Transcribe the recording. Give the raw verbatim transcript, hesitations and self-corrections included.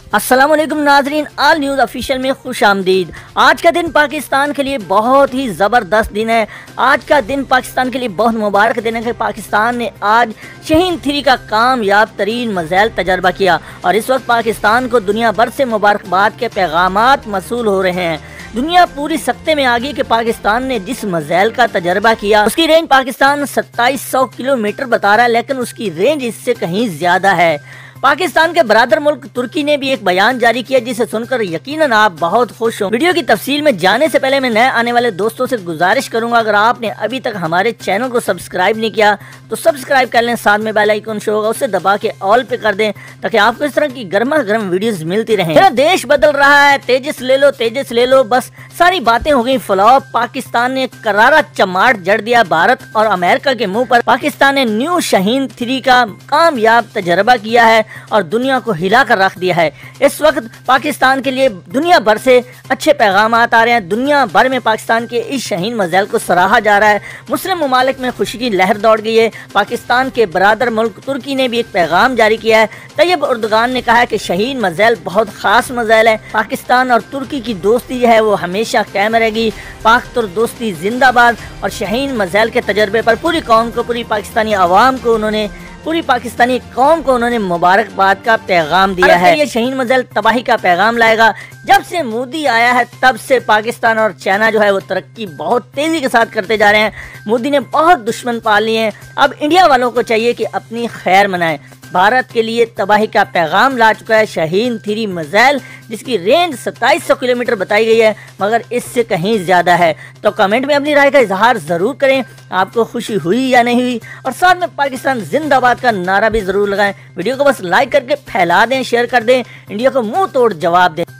अस्सलाम वालेकुम नाजरीन, आल न्यूज़ ऑफिशियल में खुश आमदीद। आज का दिन पाकिस्तान के लिए बहुत ही ज़बरदस्त दिन है। आज का दिन पाकिस्तान के लिए बहुत मुबारक दिन है कि पाकिस्तान ने आज शहीन थ्री का कामयाब तरीन मिसाइल तजर्बा किया और इस वक्त पाकिस्तान को दुनिया भर से मुबारकबाद के पैगामात मसूल हो रहे हैं। दुनिया पूरी सख्ते में आ गई कि पाकिस्तान ने जिस मिसाइल का तजर्बा किया उसकी रेंज पाकिस्तान सत्ताईस सौ किलोमीटर बता रहा है, लेकिन उसकी रेंज इससे कहीं ज्यादा है। पाकिस्तान के बरादर मुल्क तुर्की ने भी एक बयान जारी किया जिसे सुनकर यकीनन आप बहुत खुश हो। वीडियो की तफसील में जाने से पहले मैं नए आने वाले दोस्तों से गुजारिश करूंगा, अगर आपने अभी तक हमारे चैनल को सब्सक्राइब नहीं किया तो सब्सक्राइब कर लें, साथ में बेल आइकन शो होगा उसे दबा के ऑल पे कर दें ताकि आपको इस तरह की गर्मा गर्म वीडियोस मिलती रहें। मेरा देश बदल रहा है, तेजस ले लो तेजस ले लो, बस सारी बातें हो गई फ्लॉप। पाकिस्तान ने करारा चमाट जड़ दिया भारत और अमेरिका के मुंह पर। पाकिस्तान ने न्यू शाहीन थ्री का कामयाब तजर्बा किया है और दुनिया को हिला कर रख दिया है। इस वक्त पाकिस्तान के लिए दुनिया भर से अच्छे पैगाम आ रहे हैं। दुनिया भर में पाकिस्तान के इस शहीन मिसाइल को सराहा जा रहा है। मुस्लिम ममालिक में खुशी की लहर दौड़ गई है। पाकिस्तान के बरादर मुल्क तुर्की ने भी एक पैगाम जारी किया है। तैयब उर्दगान ने कहा है कि शहीन मिसाइल बहुत खास मिसाइल है। पाकिस्तान और तुर्की की दोस्ती जो है वो हमेशा कायम रहेगी। पाक तुर्क दोस्ती जिंदाबाद। और शहीन मिसाइल के तजर्बे पर पूरी कौम को, पूरी पाकिस्तानी आवाम को उन्होंने पूरी पाकिस्तानी कौम को उन्होंने मुबारकबाद का पैगाम दिया है। ये शहीन मिसाइल तबाही का पैगाम लाएगा। जब से मोदी आया है तब से पाकिस्तान और चाइना जो है वो तरक्की बहुत तेजी के साथ करते जा रहे हैं। मोदी ने बहुत दुश्मन पाल लिए हैं। अब इंडिया वालों को चाहिए कि अपनी खैर मनाएं। भारत के लिए तबाही का पैगाम ला चुका है शहीन थ्री मिसाइल, जिसकी रेंज सत्ताईस सौ किलोमीटर बताई गई है, मगर इससे कहीं ज्यादा है। तो कमेंट में अपनी राय का इजहार जरूर करें, आपको खुशी हुई या नहीं हुई, और साथ में पाकिस्तान जिंदाबाद का नारा भी जरूर लगाएं। वीडियो को बस लाइक करके फैला दें, शेयर कर दें, इंडिया को मुंह तोड़ जवाब दें।